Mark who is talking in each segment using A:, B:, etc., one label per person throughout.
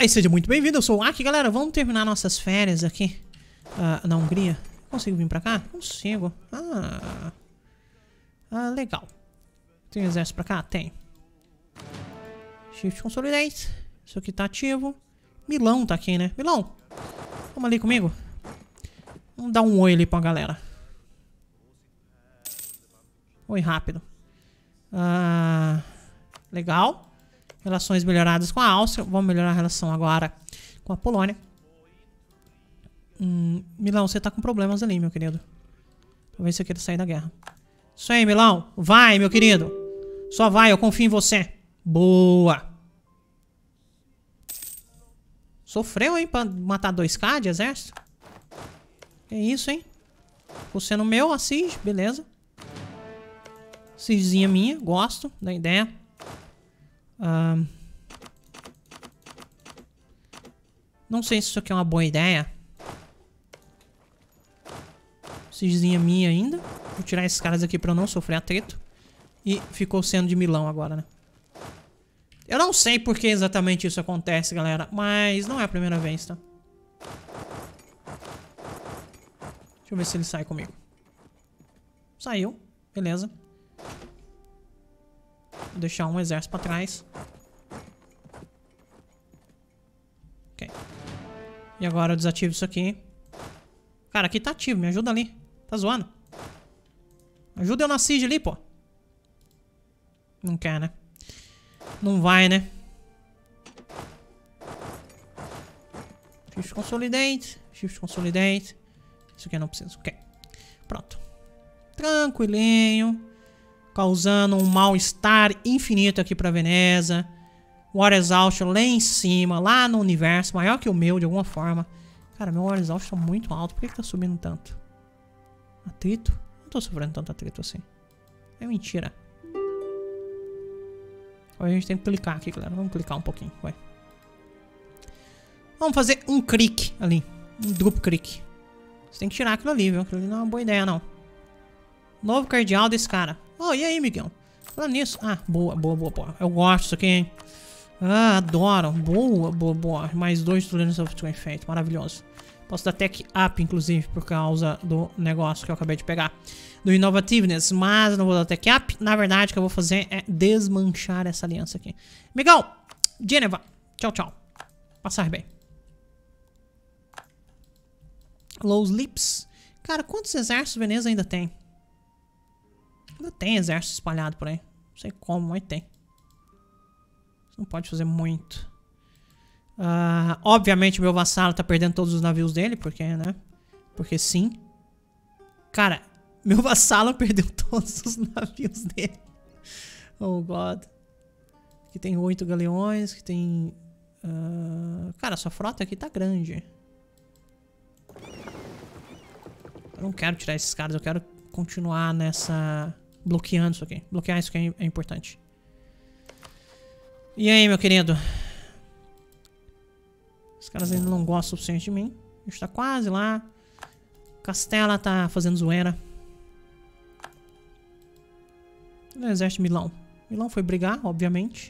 A: Olá e seja muito bem-vindo, eu sou o Aki, galera. Vamos terminar nossas férias aqui na Hungria. Consigo vir pra cá? Consigo. Legal. Tem exército pra cá? Tem. Shift Consolidate. Isso aqui tá ativo. Milão tá aqui, né? Milão, vamos ali comigo. Vamos dar um oi ali pra galera. Oi rápido. Legal. Relações melhoradas com a Áustria. Vamos melhorar a relação agora com a Polônia. Milão, você tá com problemas ali, meu querido. Talvez você queira sair da guerra. Isso aí, Milão. Vai, meu querido. Só vai, eu confio em você. Boa. Sofreu, hein, pra matar 2k de exército. É isso, hein. Você no meu, assiste, beleza. Siegezinha minha, gosto da ideia. Não sei se isso aqui é uma boa ideia. Siegezinha minha ainda. Vou tirar esses caras aqui pra eu não sofrer atrito. E ficou sendo de Milão agora, né? Eu não sei por que exatamente isso acontece, galera. Mas não é a primeira vez, tá? Deixa eu ver se ele sai comigo. Saiu. Beleza. Vou deixar um exército pra trás. Ok. E agora eu desativo isso aqui. Cara, aqui tá ativo. Me ajuda ali. Tá zoando? Ajuda eu na siege ali, pô. Não quer, né? Não vai, né? Shift Consolidate. Shift Consolidate. Isso aqui eu não preciso. Ok. Pronto. Tranquilinho. Causando um mal-estar infinito aqui pra Veneza. War Exhaustion lá em cima. Lá no universo. Maior que o meu, de alguma forma. Cara, meu War Exhaustion tá muito alto. Por que tá subindo tanto? Atrito? Não tô sofrendo tanto atrito assim. É mentira. Agora a gente tem que clicar aqui, galera. Vamos clicar um pouquinho. Vai. Vamos fazer um clique ali. Um drop click. Você tem que tirar aquilo ali, viu? Aquilo ali não é uma boa ideia, não. Novo cardeal desse cara. Oh, e aí, Miguel? Falando nisso. Boa. Eu gosto disso aqui, hein? Adoro. Boa. Mais 2 Tolerance of Twin Fate. Maravilhoso. Posso dar tech up, inclusive, por causa do negócio que eu acabei de pegar. Do Innovativeness. Mas eu não vou dar tech up. Na verdade, o que eu vou fazer é desmanchar essa aliança aqui. Miguel! Geneva. Tchau. Passar bem. Low Lips. Cara, quantos exércitos Veneza ainda tem? Ainda tem exército espalhado por aí. Não sei como, mas tem. Você não pode fazer muito. Obviamente meu vassalo tá perdendo todos os navios dele. Porque, né? Porque sim. Cara, meu vassalo perdeu todos os navios dele. Oh, God. Aqui tem 8 galeões. Aqui tem... cara, sua frota aqui tá grande. Eu não quero tirar esses caras. Eu quero continuar nessa... bloqueando isso aqui. Bloquear isso aqui é importante. E aí, meu querido? Os caras ainda não gostam o suficiente de mim. A gente tá quase lá. Castela tá fazendo zoeira. O exército de Milão. Milão foi brigar, obviamente.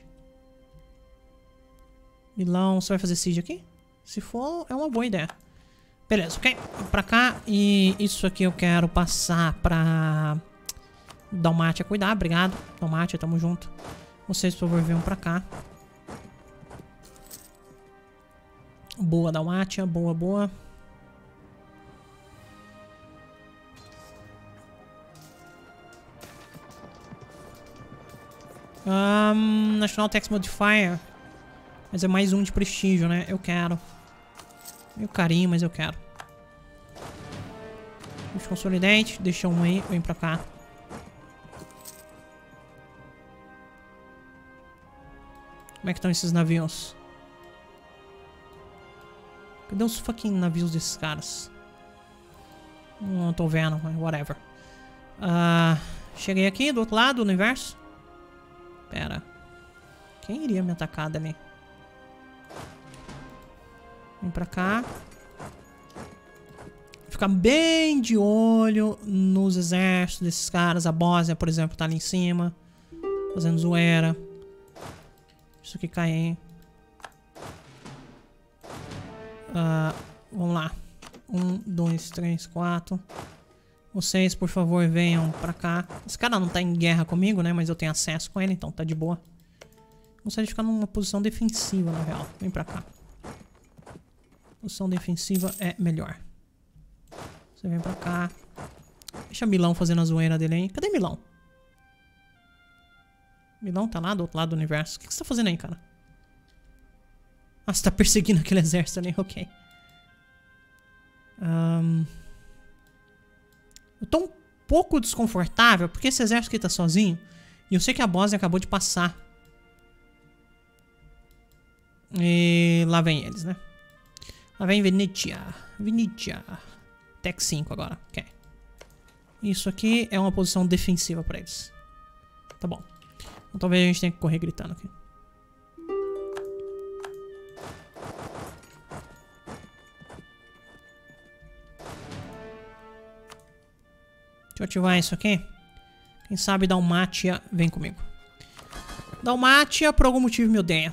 A: Milão, você vai fazer siege aqui? Se for, é uma boa ideia. Beleza, ok. Pra cá. E isso aqui eu quero passar pra... Dalmátia cuidar, obrigado. Dalmátia, tamo junto. Vocês, por favor, venham pra cá. Boa, Dalmátia. Boa. National Tax Modifier. Mas é mais um de prestígio, né? Eu quero. Meio carinho, mas eu quero. Deixa eu Consolidate. Deixa um aí. Vem pra cá. Como é que estão esses navios? Cadê os fucking navios desses caras? Não tô vendo, mas whatever. Cheguei aqui do outro lado do universo. Pera. Quem iria me atacar dali? Vem pra cá. Ficar bem de olho nos exércitos desses caras. A Bósnia, por exemplo, tá ali em cima. Fazendo zoeira. Isso aqui cai, hein? Vamos lá. 1, 2, 3, 4. Vocês, por favor, venham pra cá. Esse cara não tá em guerra comigo, né? Mas eu tenho acesso com ele, então tá de boa. Gostaria de ficar numa posição defensiva, na real. Vem pra cá. Posição defensiva é melhor. Você vem pra cá. Deixa Milão fazendo a zoeira dele aí. Cadê Milão? Milão tá lá do outro lado do universo. O que você tá fazendo aí, cara? Ah, você tá perseguindo aquele exército ali. Ok. Eu tô um pouco desconfortável porque esse exército aqui tá sozinho. E eu sei que a Bósnia acabou de passar. E lá vem eles, né? Lá vem Venetia. Tech 5 agora. Ok. Isso aqui é uma posição defensiva pra eles. Tá bom. Então talvez a gente tenha que correr gritando aqui. Deixa eu ativar isso aqui. Quem sabe Dalmátia vem comigo. Dalmátia por algum motivo me odeia.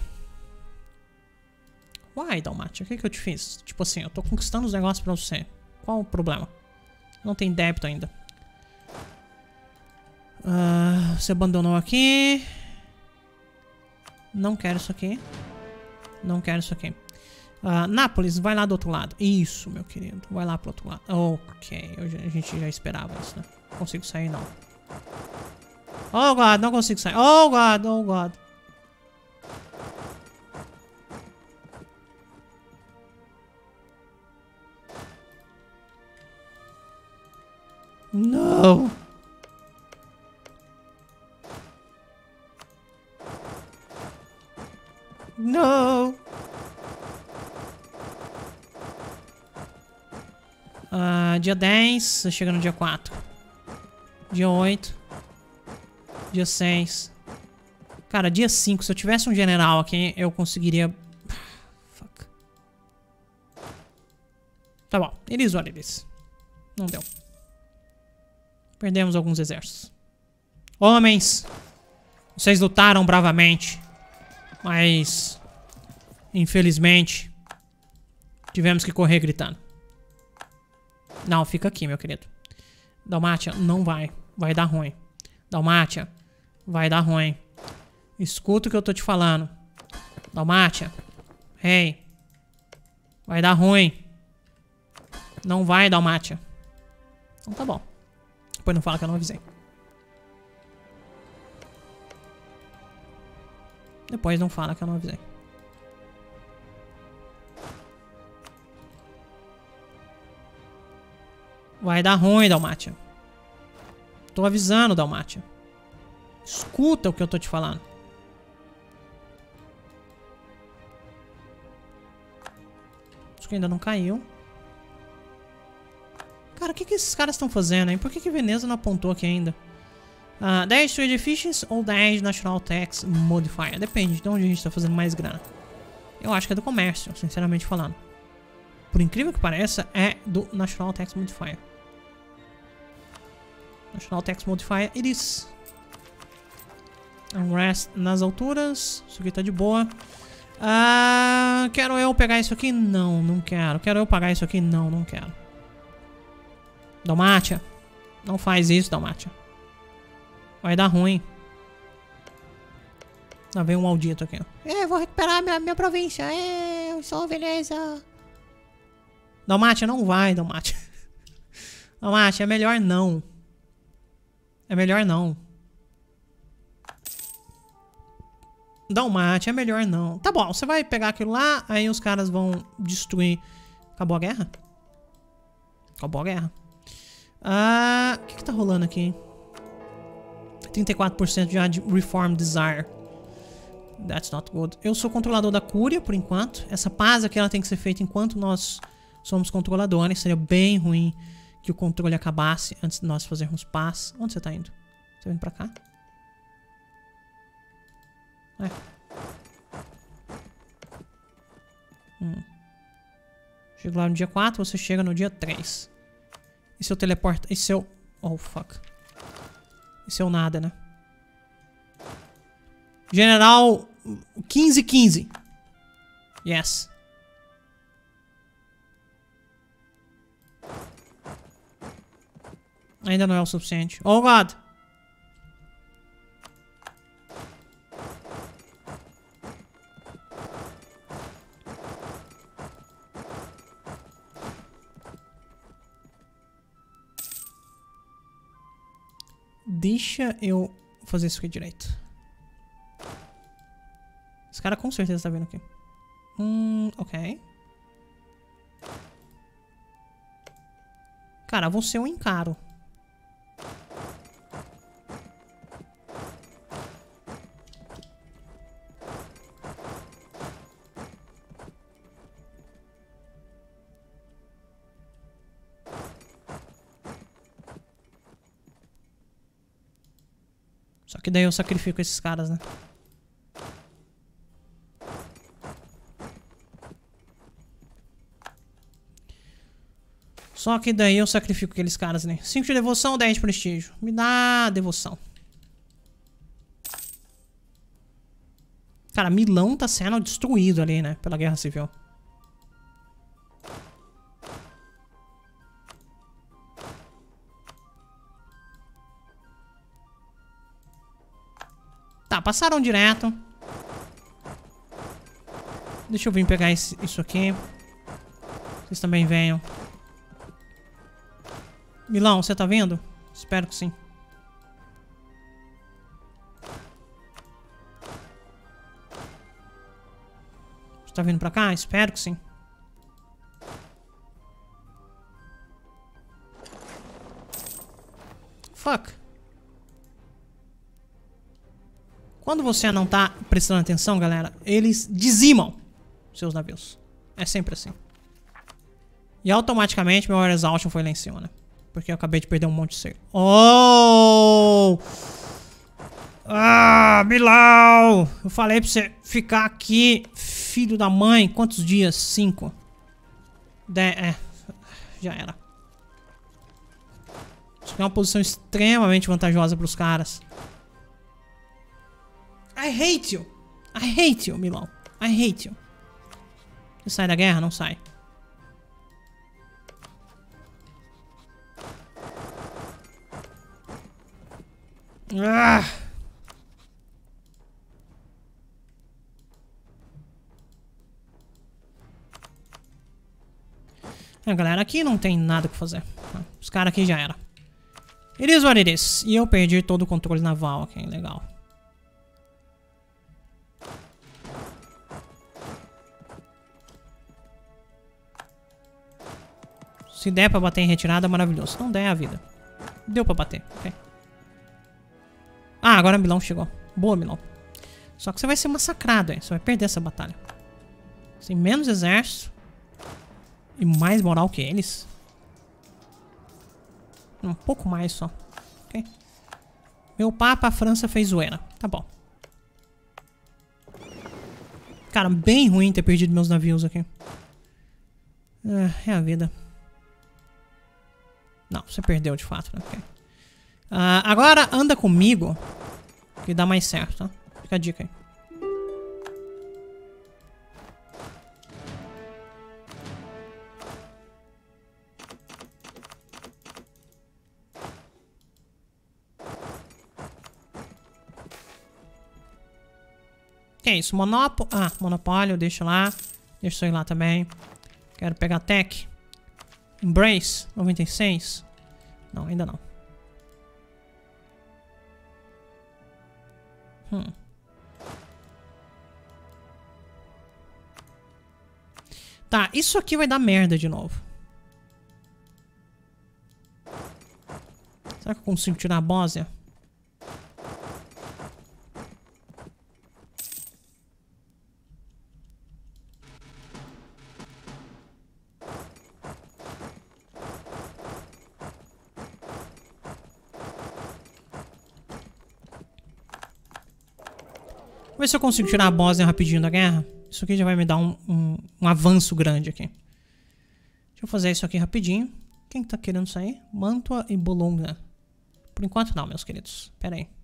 A: Uai, Dalmátia, o que eu te fiz? Tipo assim, eu tô conquistando os negócios pra você. Qual o problema? Não tem débito ainda. Você abandonou aqui. Não quero isso aqui. Não quero isso aqui. Nápoles, vai lá do outro lado. Isso, meu querido. Vai lá pro outro lado. Ok, a gente já esperava isso, né? Não consigo sair, não. Oh, God, não consigo sair. Oh, God, oh, God. Não. Não. Dia 10, chega no dia 4. Dia 8. Dia 6. Cara, dia 5, se eu tivesse um general aqui, eu conseguiria... Fuck. Tá bom, eles olham eles. Não deu. Perdemos alguns exércitos. Homens, vocês lutaram bravamente. Mas... infelizmente... tivemos que correr gritando. Não, fica aqui, meu querido. Dalmátia, não vai. Vai dar ruim. Dalmátia, vai dar ruim. Escuta o que eu tô te falando. Dalmátia. Hey. Vai dar ruim. Não vai, Dalmátia. Então tá bom. Depois não fala que eu não avisei. Depois não fala que eu não avisei. Vai dar ruim, Dalmátia. Tô avisando, Dalmátia. Escuta o que eu tô te falando. Acho que ainda não caiu. Cara, o que esses caras estão fazendo, hein? Por que Veneza não apontou aqui ainda? 10 Trade Efficiency ou 10 National Tax Modifier? Depende de onde a gente tá fazendo mais grana. Eu acho que é do comércio, sinceramente falando. Por incrível que pareça, é do National Tax Modifier. National Tax Modifier, it is. Unrest nas alturas. Isso aqui tá de boa. Quero eu pegar isso aqui? Não, não quero. Quero eu pagar isso aqui? Não, não quero. Dalmátia. Não faz isso, Dalmátia. Vai dar ruim. Lá vem um maldito aqui, ó. Vou recuperar minha província. Eu sou beleza. Dalmátia, não vai, Dalmátia. Dalmátia, é melhor não. É melhor não. Dalmátia, é melhor não. Tá bom, você vai pegar aquilo lá, aí os caras vão destruir. Acabou a guerra? Acabou a guerra. O que tá rolando aqui? 34% já de Reform Desire. That's not good. Eu sou controlador da Cúria, por enquanto. Essa paz aqui ela tem que ser feita enquanto nós somos controladores. Seria bem ruim que o controle acabasse antes de nós fazermos paz. Onde você tá indo? Você tá indo pra cá? Chego lá no dia 4, você chega no dia 3. E se eu teleporto... E se eu... Oh, fuck. E se eu nada, né? General 1515. Yes. Ainda não é o suficiente. Oh, God! Deixa eu fazer isso aqui direito. Esse cara com certeza tá vendo aqui. Ok. Cara, você eu encaro. Só que daí eu sacrifico esses caras, né? Só que daí eu sacrifico aqueles caras, né? 5 de devoção, 10 de prestígio. Me dá devoção. Cara, Milão tá sendo destruído ali, né? Pela Guerra Civil. Tá, passaram direto. Deixa eu vir pegar isso aqui. Vocês também venham. Milão, você tá vendo? Espero que sim. Você tá vindo pra cá? Espero que sim. Fuck. Quando você não tá prestando atenção, galera, eles dizimam seus navios. É sempre assim. E automaticamente meu Air Exhaustion foi lá em cima, né? Porque eu acabei de perder um monte de ser. Oh! Ah, Bilal! Eu falei pra você ficar aqui, filho da mãe. Quantos dias? 5. Já era. Isso aqui é uma posição extremamente vantajosa pros caras. I hate you! I hate you, Milão. I hate you. Você sai da guerra? Não sai. Ah! Galera, aqui não tem nada que fazer. Os caras aqui já era. It is what it is. E eu perdi todo o controle naval aqui. Legal. Se der pra bater em retirada, maravilhoso. Se não der, é a vida. Deu pra bater. Ok. Ah, agora Milão chegou. Boa, Milão. Só que você vai ser massacrado, hein? Você vai perder essa batalha. Você tem menos exército. E mais moral que eles. Um pouco mais só. Ok. Meu papa, a França fez zoeira. Tá bom. Cara, bem ruim ter perdido meus navios aqui. É a vida. Não, você perdeu de fato, né? Okay. Agora anda comigo, que dá mais certo, tá? Fica a dica aí. Que é isso? Monopólio, deixa lá. Deixa isso aí lá também. Quero pegar Tech. Embrace, 96. Não, ainda não. Tá, isso aqui vai dar merda de novo. Será que eu consigo tirar a Bósnia? Vou ver se eu consigo tirar a Bósnia rapidinho da guerra. Isso aqui já vai me dar um avanço grande aqui. Deixa eu fazer isso aqui rapidinho. Quem tá querendo sair? Mantua e Bologna. Por enquanto não, meus queridos. Pera aí.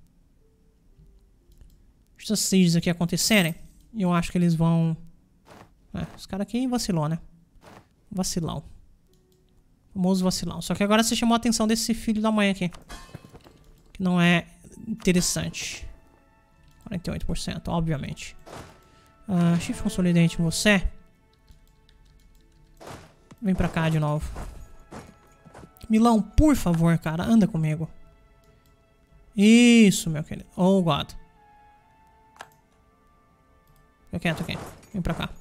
A: Deixa esses sieges aqui acontecerem. E eu acho que eles vão... esse cara aqui vacilou, né? Vacilão. Famoso vacilão. Só que agora você chamou a atenção desse filho da mãe aqui. Que não é interessante. 48%, obviamente. Shift Consolidate em você. Vem pra cá de novo. Milão, por favor, cara. Anda comigo. Isso, meu querido. Oh, God. Fica quieto aqui. Vem pra cá.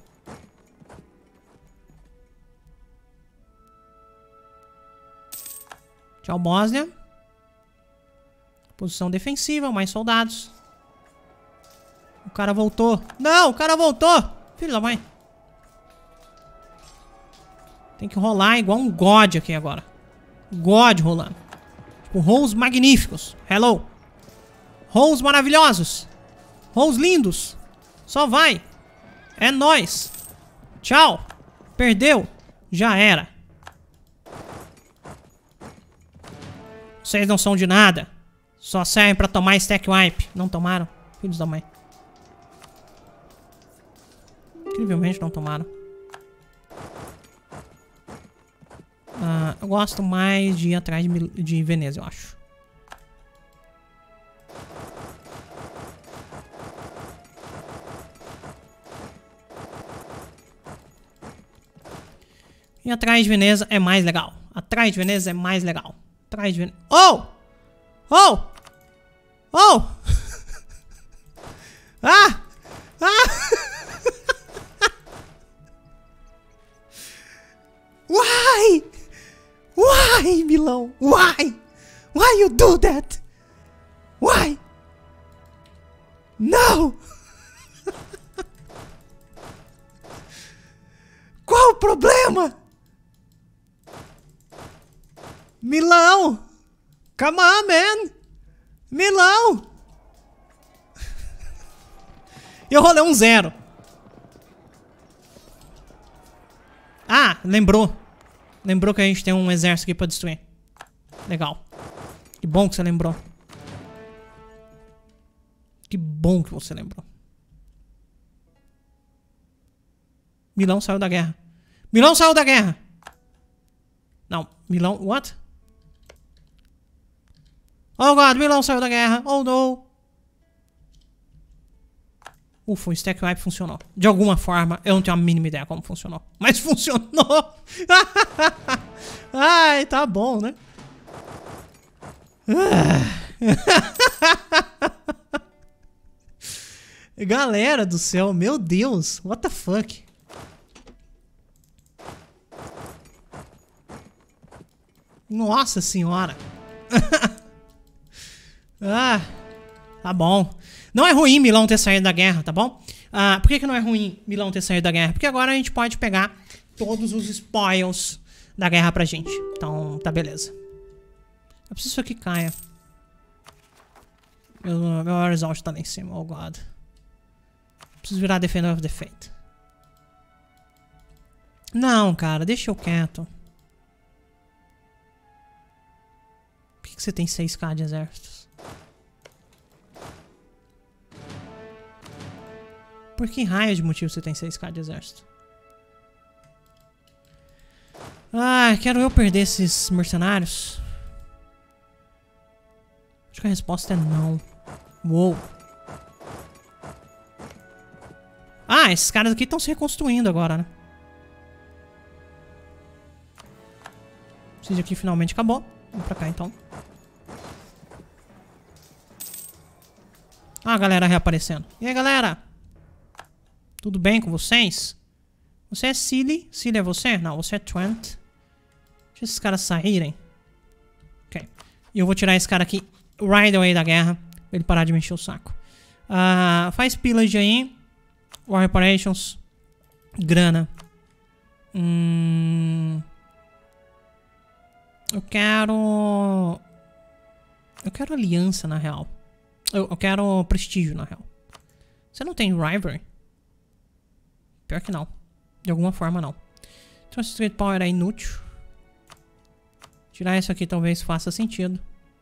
A: Tchau, Bósnia. Posição defensiva, mais soldados. O cara voltou. Não, o cara voltou. Filho da mãe. Tem que rolar igual um God aqui agora. God rolando. Tipo, rolls magníficos. Hello. Rolls maravilhosos. Rolls lindos. Só vai. É nóis. Tchau. Perdeu. Já era. Vocês não são de nada. Só servem pra tomar stack wipe. Não tomaram? Filhos da mãe. Incrivelmente não tomaram. Eu gosto mais de ir atrás de Veneza, eu acho. E atrás de Veneza é mais legal. Atrás de Veneza é mais legal. Atrás de Veneza... Oh! Oh! Oh! Ah! Ah! Why? Why, Milão? Why? Why you do that? Why? No! Qual o problema? Milão! Come on, man! Milão! Eu rolei um 0. Ah, lembrou. Lembrou que a gente tem um exército aqui pra destruir. Legal. Que bom que você lembrou. Que bom que você lembrou. Milão saiu da guerra. Milão saiu da guerra. Não, Milão... What? Oh, God, Milão saiu da guerra. Oh, no. Ufa, o stack wipe funcionou. De alguma forma, eu não tenho a mínima ideia como funcionou. Mas funcionou. Ai, tá bom, né? Galera do céu, meu Deus. What the fuck? Nossa senhora. Tá bom. Não é ruim Milão ter saído da guerra, tá bom? Por que não é ruim Milão ter saído da guerra? Porque agora a gente pode pegar todos os spoils da guerra pra gente. Então, tá beleza. Eu preciso que isso aqui caia. Meu result tá lá em cima, oh God. Preciso virar Defender of the Faith. Não, cara, deixa eu quieto. Por que você tem 6k de exércitos? Por que raio de motivo você tem 6k de exército? Quero eu perder esses mercenários? Acho que a resposta é não. Uou. Esses caras aqui estão se reconstruindo agora, né? Esse aqui finalmente acabou. Vamos pra cá, então. A galera reaparecendo. E aí, galera? Tudo bem com vocês? Você é Silly? Silly é você? Não, você é Trent. Deixa esses caras saírem. Ok. E eu vou tirar esse cara aqui right away da guerra. Pra ele parar de me encher o saco. Faz pillage aí. War reparations. Grana. Eu quero aliança, na real. Eu quero prestígio, na real. Você não tem rivalry? Pior que não. De alguma forma, não. Então, esse Trade Power é inútil. Tirar isso aqui talvez faça sentido.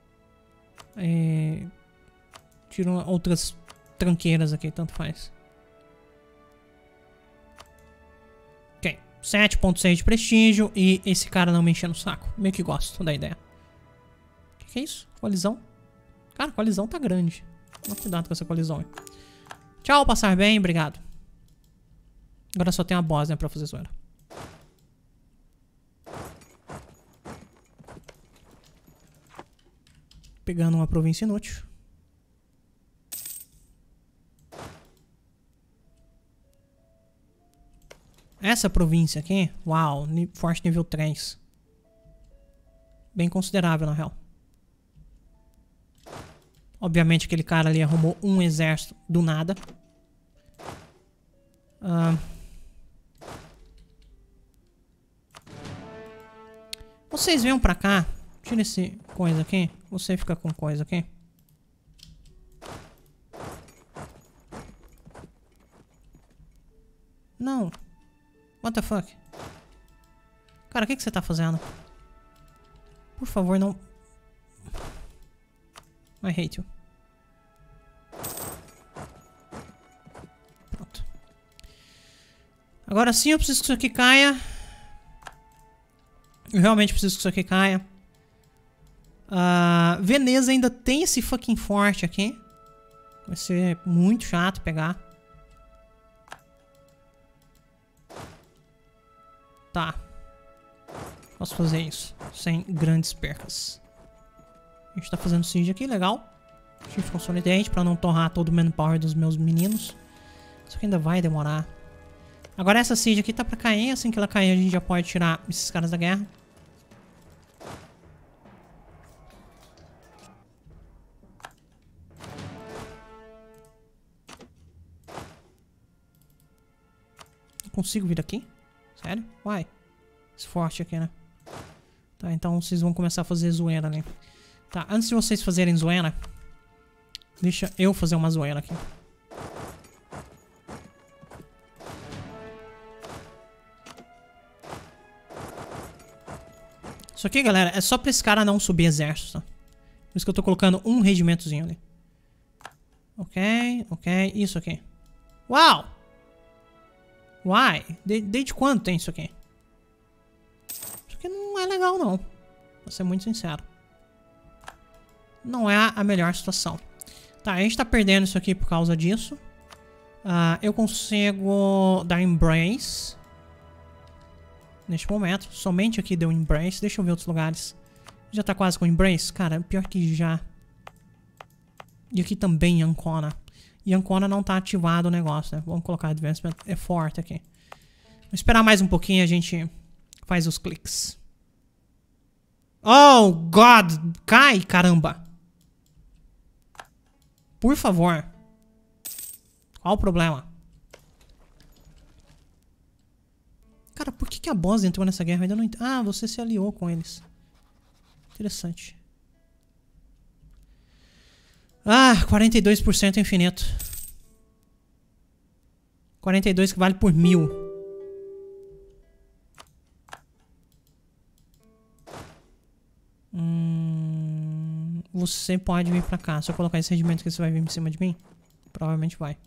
A: Tiro outras tranqueiras aqui, tanto faz. Ok. 7.6 de prestígio e esse cara não me enchendo o saco. Meio que gosto da ideia. O que é isso? Colisão? Cara, a colisão tá grande. Toma cuidado com essa colisão aí. Tchau, passar bem, obrigado. Agora só tem uma boss, né, pra fazer zoeira. Pegando uma província inútil. Essa província aqui, uau, forte nível 3. Bem considerável, na real. Obviamente aquele cara ali arrumou um exército do nada. Vocês venham pra cá. Tira esse coisa aqui. Você fica com coisa aqui. Não. What the fuck? Cara, o que você tá fazendo? Por favor, não... I hate you. Pronto. Agora sim eu preciso que isso aqui caia. Eu realmente preciso que isso aqui caia. Veneza ainda tem esse fucking forte aqui. Vai ser muito chato pegar. Tá. Posso fazer isso sem grandes percas. A gente tá fazendo siege aqui, legal. Shift Consolidate pra não torrar todo o manpower dos meus meninos. Isso aqui ainda vai demorar. Agora essa siege aqui tá pra cair. Assim que ela cair a gente já pode tirar esses caras da guerra. Não consigo vir aqui? Sério? Uai. Esse forte aqui, né? Tá, então vocês vão começar a fazer zoeira ali. Tá, antes de vocês fazerem zoeira, deixa eu fazer uma zoeira aqui. Isso aqui, galera, é só pra esse cara não subir exército, tá? Por isso que eu tô colocando um regimentozinho ali. Ok, ok. Isso aqui. Uau! Uai! Desde quando tem isso aqui? Isso aqui não é legal, não. Vou ser muito sincero. Não é a melhor situação. Tá, a gente tá perdendo isso aqui por causa disso. Eu consigo dar Embrace. Neste momento. Somente aqui deu Embrace. Deixa eu ver outros lugares. Já tá quase com Embrace? Cara, pior que já. E aqui também Ancona. E Ancona não tá ativado o negócio, né? Vamos colocar Advancement Effort aqui. Vou esperar mais um pouquinho e a gente faz os cliques. Oh, God! Cai, caramba! Por favor. Qual o problema? Cara, por que a boss entrou nessa guerra? Eu ainda não entendo. Ah, você se aliou com eles. Interessante. 42% infinito. 42 que vale por 1000. Você pode vir pra cá. Se eu colocar esse regimento aqui, você vai vir em cima de mim? Provavelmente vai.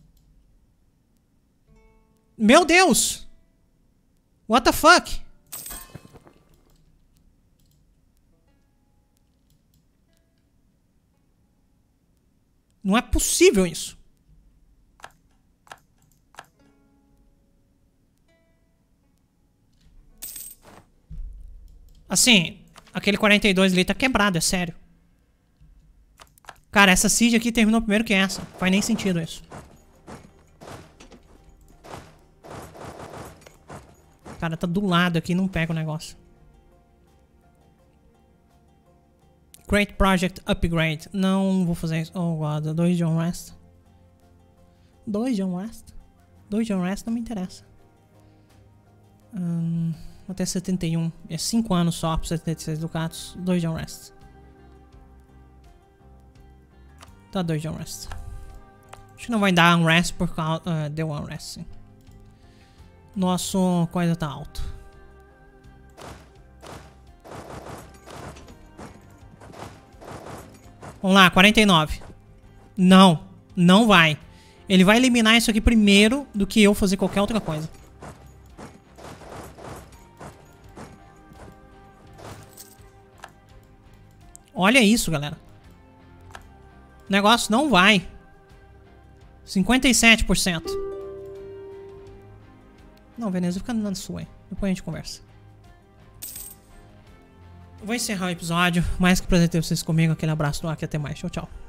A: Meu Deus! What the fuck? Não é possível isso. Assim, aquele 42 ali tá quebrado, é sério. Cara, essa siege aqui terminou primeiro que essa. Não faz nem sentido isso. Cara, tá do lado aqui, não pega o negócio. Great Project Upgrade. Não vou fazer isso. Oh, God. 2 de Unrest. 2 de Unrest? 2 de Unrest não me interessa. Até 71. É 5 anos só por 76 ducatos. 2 de Unrest. Tá 2 de Unrest. Acho que não vai dar Unrest por causa... deu Unrest, sim. Nosso coisa tá alto. Vamos lá, 49. Não, não vai. Ele vai eliminar isso aqui primeiro do que eu fazer qualquer outra coisa. Olha isso, galera. O negócio não vai. 57%. Não, Veneza, fica andando sua aí. Depois a gente conversa. Vou encerrar o episódio. Mais que prazer ter vocês comigo. Aquele abraço do Aki. Até mais. Tchau, tchau.